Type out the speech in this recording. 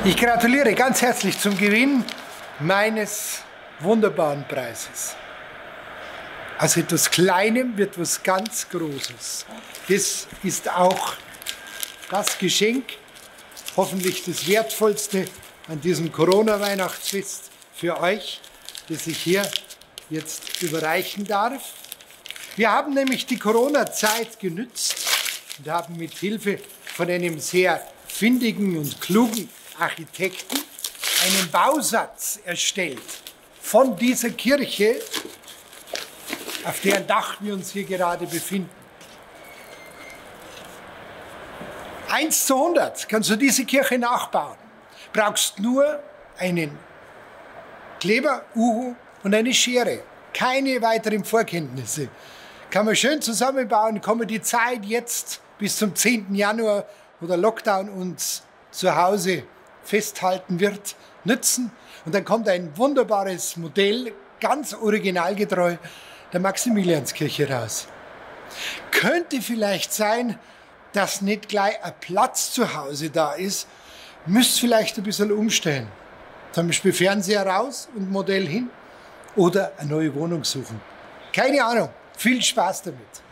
Ich gratuliere ganz herzlich zum Gewinn meines wunderbaren Preises. Aus etwas Kleinem wird was ganz Großes. Das ist auch das Geschenk, hoffentlich das Wertvollste an diesem Corona-Weihnachtsfest für euch, das ich hier jetzt überreichen darf. Wir haben nämlich die Corona-Zeit genützt und haben mit Hilfe von einem sehr findigen und klugen Architekten einen Bausatz erstellt von dieser Kirche, auf deren Dach wir uns hier gerade befinden. 1:100 kannst du diese Kirche nachbauen. Brauchst nur einen Kleber, Uhu und eine Schere. Keine weiteren Vorkenntnisse. Kann man schön zusammenbauen, kann man die Zeit jetzt bis zum 10. Januar, wo der Lockdown uns zu Hause festhalten wird, nützen. Und dann kommt ein wunderbares Modell, ganz originalgetreu, der Maximilianskirche raus. Könnte vielleicht sein, dass nicht gleich ein Platz zu Hause da ist, müsst vielleicht ein bisschen umstellen. Zum Beispiel Fernseher raus und Modell hin oder eine neue Wohnung suchen. Keine Ahnung, viel Spaß damit.